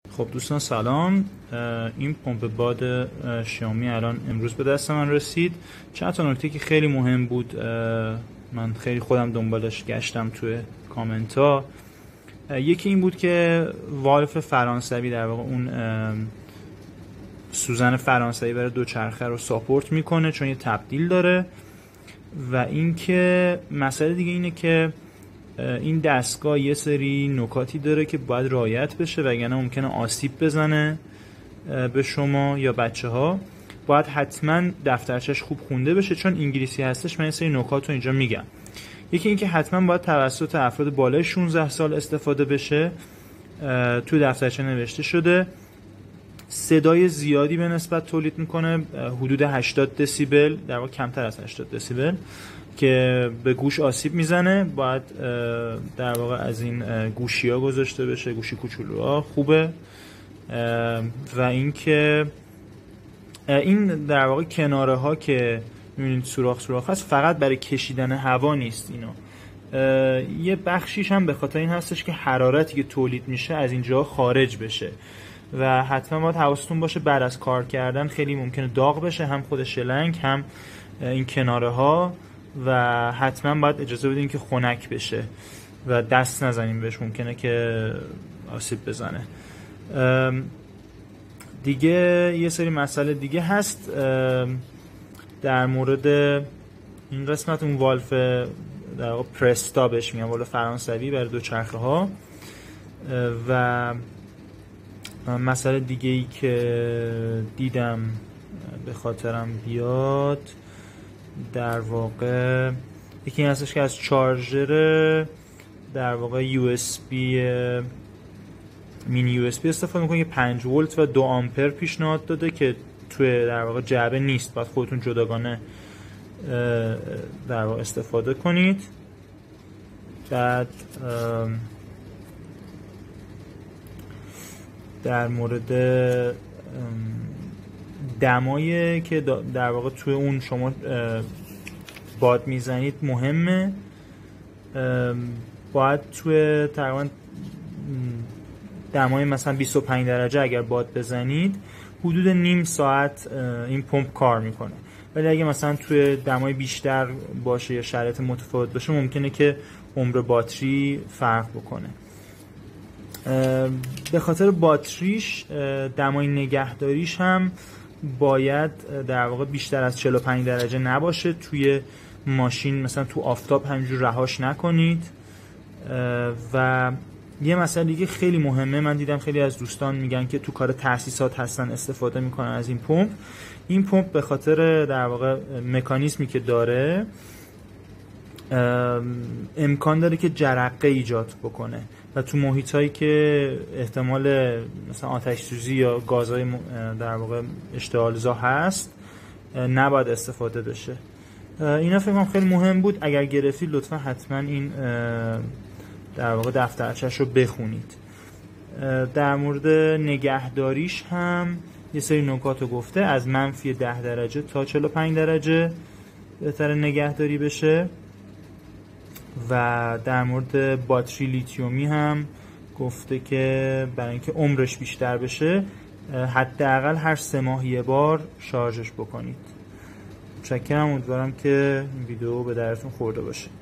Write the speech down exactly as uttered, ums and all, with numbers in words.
خب دوستان سلام. این پمپ باد شیائومی الان امروز به دست من رسید. چند تا نکته که خیلی مهم بود، من خیلی خودم دنبالش گشتم توی کامنت ها. یکی این بود که والف فرانسوی، در واقع اون سوزن فرانسوی برای دوچرخه رو ساپورت میکنه چون یه تبدیل داره. و اینکه مسئله دیگه اینه که این دستگاه یه سری نکاتی داره که باید رعایت بشه وگرنه ممکنه آسیب بزنه به شما یا بچه ها. باید حتما دفترچش خوب خونده بشه چون انگلیسی هستش. من یه سری نکات رو اینجا میگم. یکی اینکه حتما باید توسط افراد بالای شانزده سال استفاده بشه. تو دفترچه نوشته شده صدای زیادی به نسبت تولید میکنه، حدود هشتاد دسیبل، در واقع کمتر از هشتاد دسیبل که به گوش آسیب میزنه. باید در واقع از این گوشی ها گذاشته بشه، گوشی کوچولوها خوبه. و اینکه این در واقع کناره ها که میبینید سوراخ سوراخ هست فقط برای کشیدن هوا نیست. اینا یه بخشیش هم به خاطر این هستش که حرارتی که تولید میشه از اینجا خارج بشه و حتما باید حواستون باشه بعد از کار کردن خیلی ممکنه داغ بشه، هم خود شلنگ هم این کناره ها، و حتما باید اجازه بدین که خنک بشه و دست نزنیم بهش، ممکنه که آسیب بزنه. دیگه یه سری مسئله دیگه هست در مورد این قسمت، اون والف در واقع پرستا بهش میگن، والف فرانسوی برای دوچرخه ها. و مسئله دیگه ای که دیدم به خاطرم بیاد در واقع یکی این هستش که از چارجر در واقع یو اس بی مینی یو اس بی استفاده میکنه که پنج ولت و دو آمپر پیشنهاد داده که توی در واقع جعبه نیست، باید خودتون جداگانه در واقع استفاده کنید. بعد در مورد دمایی که در واقع توی اون شما باد میزنید مهمه. باید توی تقریبا دمای مثلا بیست و پنج درجه اگر باد بزنید حدود نیم ساعت این پمپ کار میکنه، ولی اگه مثلا توی دمای بیشتر باشه یا شرایط متفاوت باشه ممکنه که عمر باتری فرق بکنه. به خاطر باتریش دمای نگهداریش هم باید در واقع بیشتر از چهل و پنج درجه نباشه. توی ماشین مثلا تو آفتاب همینجور رهاش نکنید. و یه مسئله دیگه خیلی مهمه، من دیدم خیلی از دوستان میگن که تو کار تاسیسات هستن استفاده میکنن از این پمپ. این پمپ به خاطر در واقع مکانیزمی که داره امکان داره که جرقه ایجاد بکنه و تو محیطایی که احتمال مثلا آتش سوزی یا گازهای در واقع اشتعال‌زا هست نباید استفاده بشه. اینا فکر کنم خیلی مهم بود. اگر گرفتید لطفا حتما این در واقع دفترچه‌اش رو بخونید. در مورد نگهداریش هم یه سری نکات رو گفته، از منفی ده درجه تا چهل و پنج درجه بهتره نگهداری بشه. و در مورد باتری لیتیومی هم گفته که برای اینکه عمرش بیشتر بشه حداقل هر سه ماه یه بار شارژش بکنید. متشکرم، امیدوارم که این ویدیو به درتون خورده باشه.